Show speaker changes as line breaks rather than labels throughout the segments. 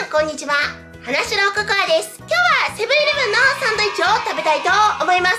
こんにちは。花城ココアです。今日はセブンイレブンのサンドイッチを食べたいと思います。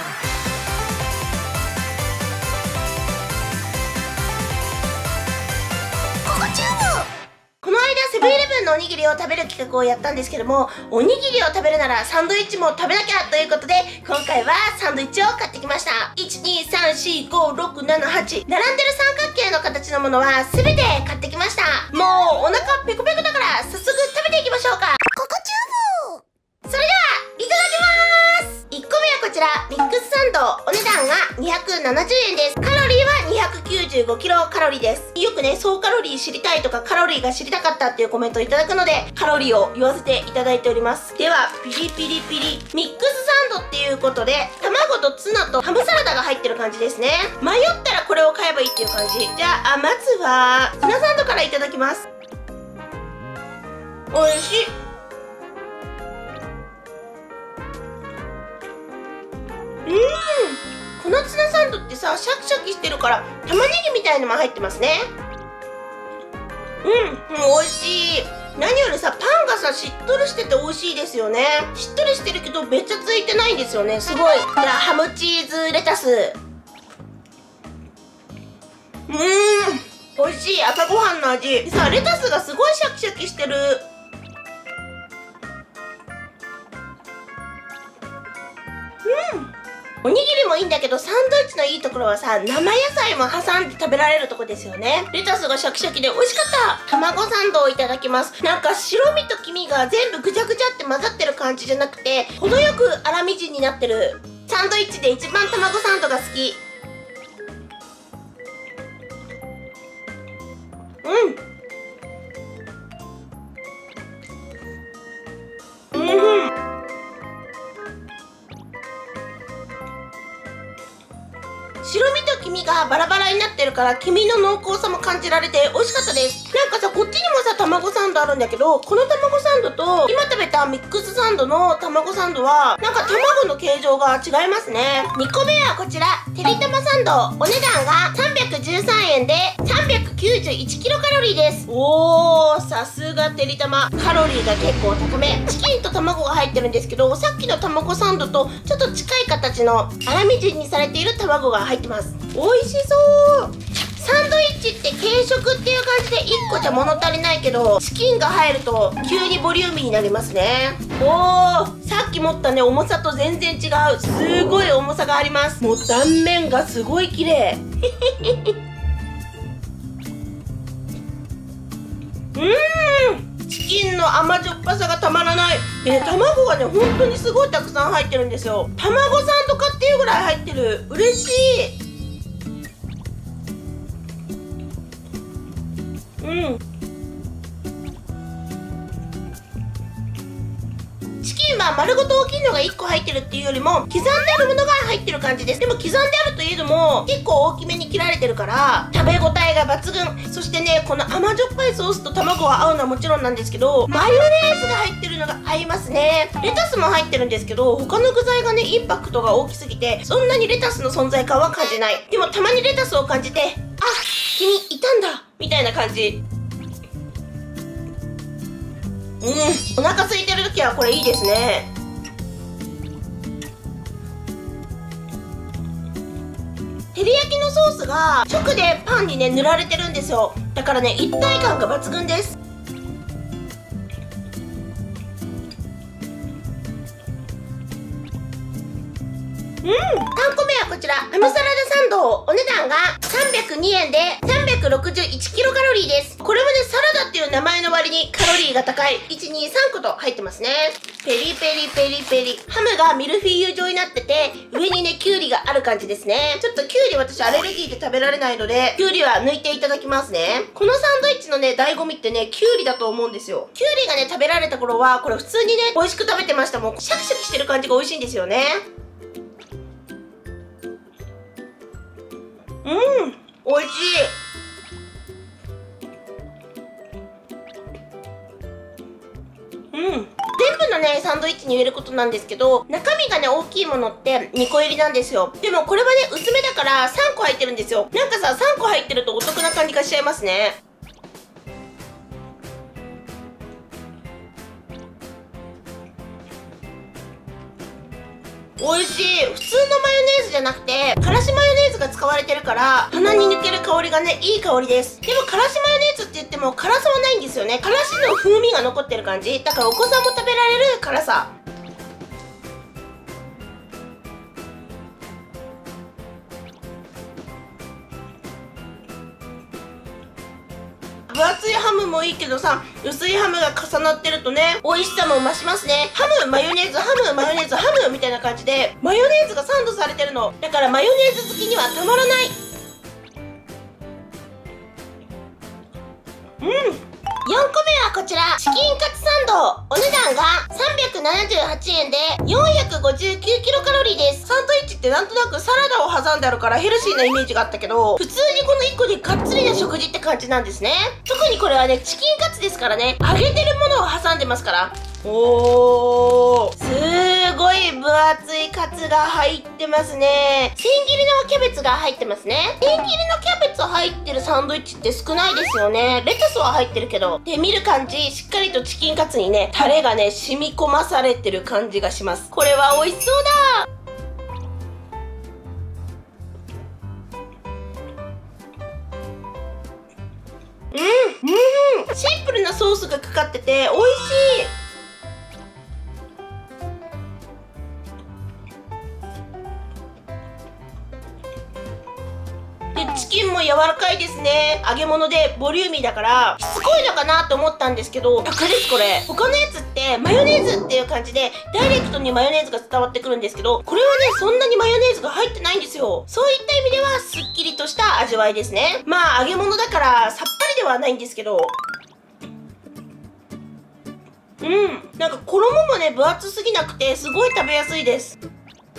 この間セブンイレブンのおにぎりを食べる企画をやったんですけども、おにぎりを食べるならサンドイッチも食べなきゃということで、今回はサンドイッチを買ってきました。1,2,3,4,5,6,7,8 並んでる三角形の形のものは全て買ってきました。もうお腹ペコペコだから早速食べていきましょうか。ココチューブ。それではいただきます。1個目はこちらミックスサンド。お値段が270円です。カロリーは295キロカロリーです。よくね、総カロリー知りたいとかカロリーが知りたかったっていうコメントをいただくので、カロリーを言わせていただいております。では、ピリピリピリ。ミックスサンドっていうことで、卵とツナとハムサラダが入ってる感じですね。迷ったらこれを買えばいいっていう感じ。じゃあ、まずは、ツナサンドからいただきます。おいしい。このツナサンドってさ、シャキシャキしてるから玉ねぎみたいのも入ってますね。美味しい。何よりさ、パンがさ、しっとりしてて美味しいですよね。しっとりしてるけどべちゃついてないんですよね。すごい。じゃあハムチーズレタス。美味しい。朝ごはんの味でさ、レタスがすごいシャキシャキしてる。おにぎりもいいんだけど、サンドイッチのいいところはさ、生野菜も挟んで食べられるとこですよね。レタスがシャキシャキで美味しかった。卵サンドをいただきます。なんか白身と黄身が全部ぐちゃぐちゃって混ざってる感じじゃなくて、程よく粗みじんになってる。サンドイッチで一番卵サンドが好き。白身と黄身がバラバラになってるから黄身の濃厚さも感じられて美味しかったです。なんかさ、こっちにもさ、卵サンドあるんだけど、この卵サンドと今食べたミックスサンドの卵サンドはなんか卵の形状が違いますね。2個目はこちらてりたまサンド。お値段が313円で391キロカロリーです。おー、さすがてりたま。カロリーが結構高め。チキンと卵が入ってるんですけど、さっきの卵サンドとちょっと近い形の粗みじんにされている卵が入ってます。美味しそう。サンドイッチって軽食っていう感じで1個じゃ物足りないけど、チキンが入ると急にボリューミーになりますね。おー、さっき持ったね、重さと全然違う。すごい重さがあります。もう断面がすごい綺麗。チキンの甘じょっぱさがたまらない。卵がね、本当にすごいたくさん入ってるんですよ。卵サンドかっていうぐらい入ってる。嬉しい。チキンは丸ごと大きいのが1個入ってるっていうよりも、刻んであるものが入ってる感じです。でも刻んであるといえども結構大きめに切られてるから食べ応えが抜群。そしてね、この甘じょっぱいソースと卵が合うのはもちろんなんですけど、マヨネーズが入ってるのが合いますね。レタスも入ってるんですけど、他の具材がね、インパクトが大きすぎてそんなにレタスの存在感は感じない。でもたまにレタスを感じて、あ、君いたんだみたいな感じ。お腹空いてる時はこれいいですね。照り焼きのソースが直でパンにね塗られてるんですよ。だからね、一体感が抜群です。3個目はこちらハムサラダサンド。お値段が302円で361キロカロリーです。これもね、サラダっていう名前の割にカロリーが高い。123個と入ってますね。ペリペリペリペリ。ハムがミルフィーユ状になってて、上にね、キュウリがある感じですね。ちょっとキュウリ私アレルギーで食べられないので、キュウリは抜いていただきますね。このサンドイッチのね、醍醐味ってね、キュウリだと思うんですよ。キュウリがね、食べられた頃はこれ普通にね、美味しく食べてました。もうシャキシャキしてる感じが美味しいんですよね。美味しい。全部のね、サンドイッチに入れることなんですけど、中身がね、大きいものって2個入りなんですよ。でもこれはね、薄めだから3個入ってるんですよ。なんかさ、3個入ってるとお得な感じがしちゃいますね。 美味しい。普通のマヨネーズじゃなくて、からしマヨネーズが使われてるから、鼻に抜ける香りがね、いい香りです。でも、からしマヨネーズって言っても、辛さはないんですよね。からしの風味が残ってる感じ。だからお子さんも食べられる辛さ。分厚いハムもいいけどさ、薄いハムが重なってるとね、美味しさも増しますね。ハム、マヨネーズ、ハム、マヨネーズ、ハムみたいな感じで、マヨネーズがサンドされてるの。だからマヨネーズ好きにはたまらない。4個目はこちら、チキンカツサンド。お値段が378円で459キロカロリーです。サンドイッチってなんとなくサラダを挟んであるからヘルシーなイメージがあったけど、普通にこの1個でがっつりな食事って感じなんですね。特にこれはね、チキンカツですからね、揚げてるものを挟んでますから。おー、すごい分厚いカツが入ってますね。千切りのキャベツが入ってますね。千切りのキャベツ入ってるサンドイッチって少ないですよね。レタスは入ってるけど。で、見る感じ、しっかりとチキンカツにね、タレがね、染み込まされてる感じがします。これは美味しそうだ。シンプルなソースがかかってて美味しい。で、チキンも柔らかいですね。揚げ物でボリューミーだからしつこいのかなと思ったんですけど、楽です。これ他のやつってマヨネーズっていう感じでダイレクトにマヨネーズが伝わってくるんですけど、これはね、そんなにマヨネーズが入ってないんですよ。そういった意味ではすっきりとした味わいですね。まあ揚げ物だからさっぱりではないんですけど、なんか衣もね、分厚すぎなくてすごい食べやすいです。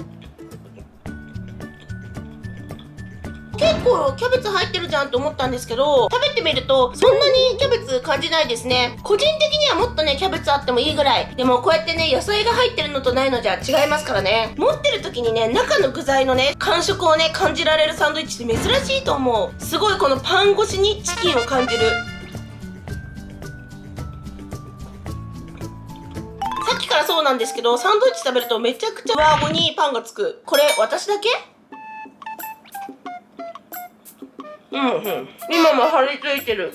結構キャベツ入ってるじゃんと思ったんですけど、食べてみるとそんなにキャベツ感じないですね。個人的にはもっとね、キャベツあってもいいぐらい。でもこうやってね、野菜が入ってるのとないのじゃ違いますからね。持ってる時にね、中の具材のね、感触をね、感じられるサンドイッチって珍しいと思う。すごいこのパン越しにチキンを感じる。さっきからそうなんですけど、サンドイッチ食べるとめちゃくちゃ上顎にパンがつく。これ私だけ？今も張り付いてる。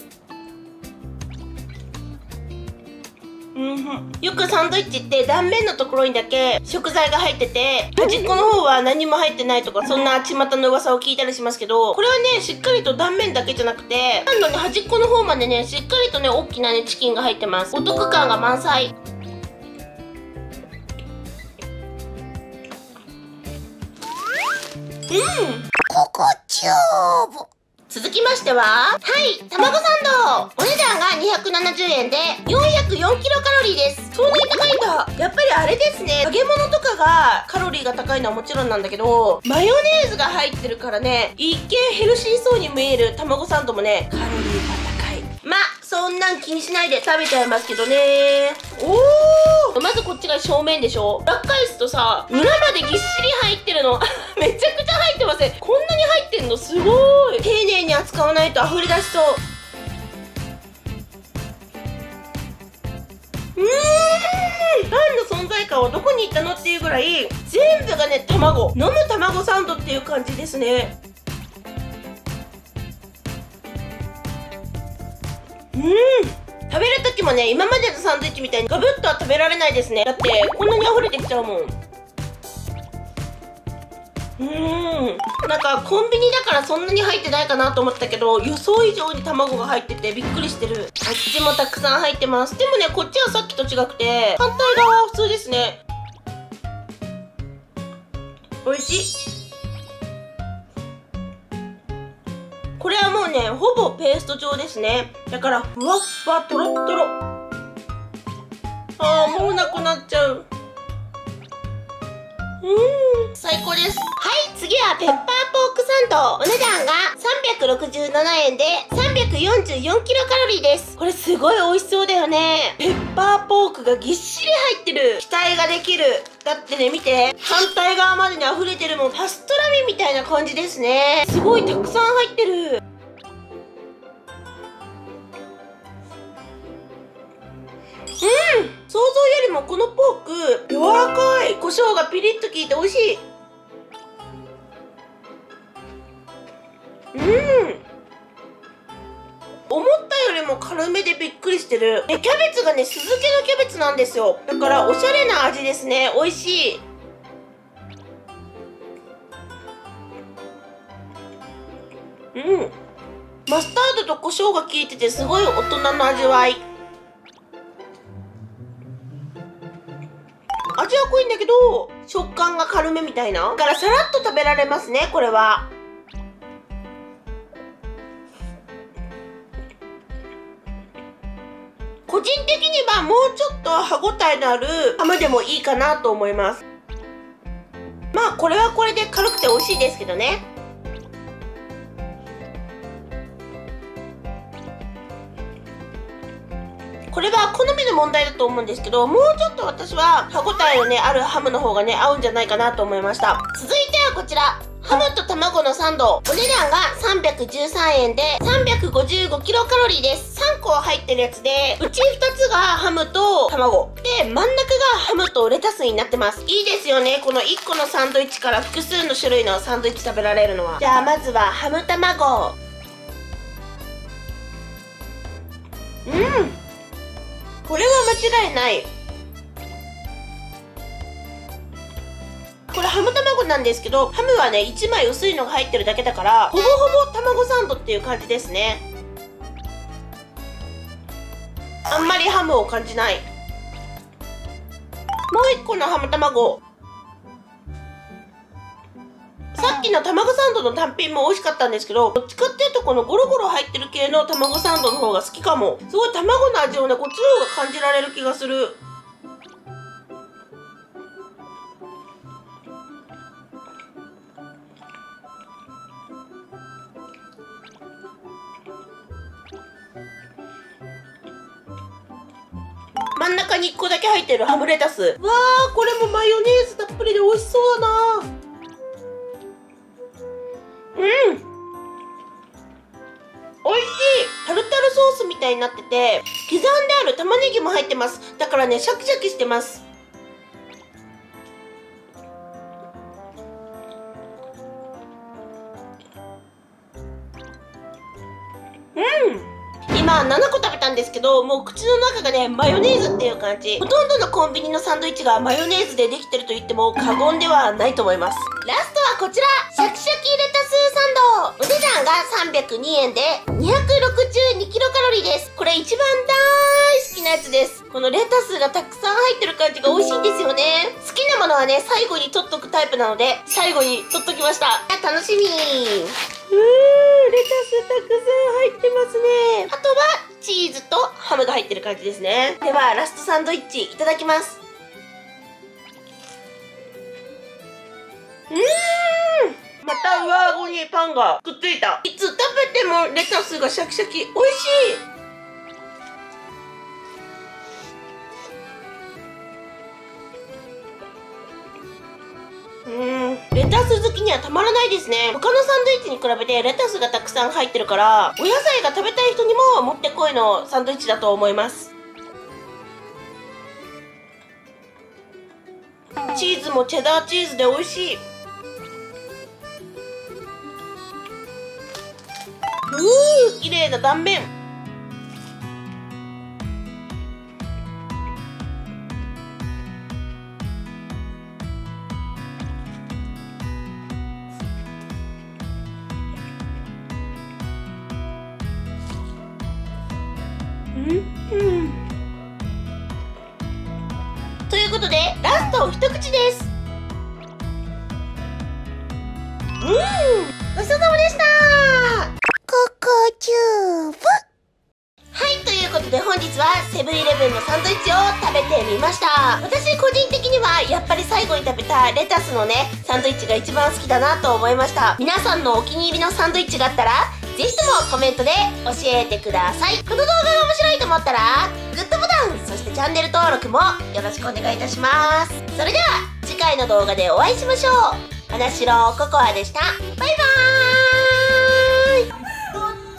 よくサンドイッチって断面のところにだけ食材が入ってて、端っこの方は何も入ってないとか、そんな巷の噂を聞いたりしますけど、これはね、しっかりと断面だけじゃなくて、パンのね、端っこの方までね、しっかりとね、大きなね、チキンが入ってます。お得感が満載。心地よー。続きましては、はい、卵サンド。お値段が270円で404キロカロリーです。そんなに高いんだ。やっぱりあれですね、揚げ物とかがカロリーが高いのはもちろんなんだけど、マヨネーズが入ってるからね、一見ヘルシーそうに見える卵サンドもね、カロリーが高い。ま、そんなん気にしないで食べちゃいますけどね。まずこっちが正面でしょ。裏返すとさ、裏までぎっしり入ってるの。めちゃくちゃ入ってません。こんなに入ってんのすごい。丁寧に扱わないと溢れ出しそう。パンの存在感はどこに行ったのっていうぐらい、全部がね、卵。飲む卵サンドっていう感じですね。食べる時もね、今までのサンドイッチみたいにガブッとは食べられないですね。だってこんなに溢れてきちゃうもん。なんかコンビニだからそんなに入ってないかなと思ったけど、予想以上に卵が入っててびっくりしてる。あっちもたくさん入ってます。でもね、こっちはさっきと違くて、反対側は普通ですね。美味しい。これはもうね、ほぼペースト状ですね。だからふわっふわとろっとろ。もうなくなっちゃう。最高です。はい、次はペッパーポークサンド。お値段が367円で344キロカロリーです。これすごい美味しそうだよね。ペッパーポークがぎっしり入ってる。期待ができる。だってね、見て。反対側までに溢れてるもん。パストラミみたいな感じですね。すごいたくさん入ってる。 想像よりもこのポーク柔らかい。胡椒がピリッと効いて美味しい。思ったよりも軽めでびっくりしてる。キャベツがね、酢漬けのキャベツなんですよ。だからおしゃれな味ですね。美味しい。マスタードと胡椒が効いててすごい大人の味わい。味は濃いんだけど食感が軽めみたいな。だからさらっと食べられますね、これは。個人的にはもうちょっと歯ごたえのあるハムでもいいかなと思います。まあこれはこれで軽くて美味しいですけどね。これは好みの問題だと思うんですけど、もうちょっと私は歯ごたえのねあるハムの方がね合うんじゃないかなと思いました。続いてはこちら、ハムと卵のサンド。お値段が313円で355キロカロリーです。3個入ってるやつで、うち2つがハムと卵で、真ん中がハムとレタスになってます。いいですよね、この1個のサンドイッチから複数の種類のサンドイッチ食べられるのは。じゃあまずはハム卵。これは間違いない。これハム卵なんですけど、ハムはね1枚薄いのが入ってるだけだから、ほぼほぼ卵サンドっていう感じですね。あんまりハムを感じない。もう1個のハム卵。さっきの卵サンドの単品も美味しかったんですけど、どっちかっていうとこのゴロゴロ入ってる系の卵サンドの方が好きかも。すごい卵の味をねこっちの方が感じられる気がする。真ん中に1個だけ入ってるハムレタス。わー、これもマヨネーズたっぷりで美味しそうだな。美味しい。タルタルソースみたいになってて、刻んである玉ねぎも入ってます。だからねシャキシャキしてます。今7個食べたんですけど、もう口の中がねマヨネーズっていう感じ。ほとんどのコンビニのサンドイッチがマヨネーズでできてると言っても過言ではないと思います。ラストはこちら、シャキシャキレタスサンド。お値段が302円で262キロカロリーです。これ一番大好きなやつです。このレタスがたくさん入ってる感じが美味しいんですよね。好きなものはね最後に取っとくタイプなので、最後に取っときました。楽しみ。レタスたくさん入ってますね。あとはチーズとハムが入ってる感じですね。ではラストサンドイッチいただきます。また上顎にパンがくっついた。いつ食べてもレタスがシャキシャキ、美味しい。レタス好きにはたまらないですね。他のサンドイッチに比べてレタスがたくさん入ってるから、お野菜が食べたい人にももってこいのサンドイッチだと思います。チーズもチェダーチーズで美味しい。綺麗な断面。ということでラスト一口です。ごちそうさまでした。ココチューブ。はい、ということで本日はセブンイレブンのサンドイッチを食べてみました。私個人的にはやっぱり最後に食べたレタスのねサンドイッチが一番好きだなと思いました。皆さんのお気に入りのサンドイッチがあったらぜひともコメントで教えてください。この動画が面白いと思ったらグッドボタン、そしてチャンネル登録もよろしくお願いいたします。それでは次回の動画でお会いしましょう。花城ココアでした。バイバーイ。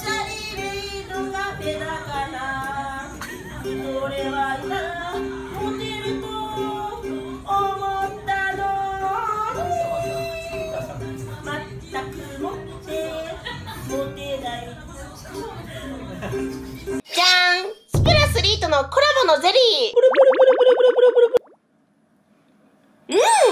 これはなじゃーん、スプラ3とのコラボのゼリー。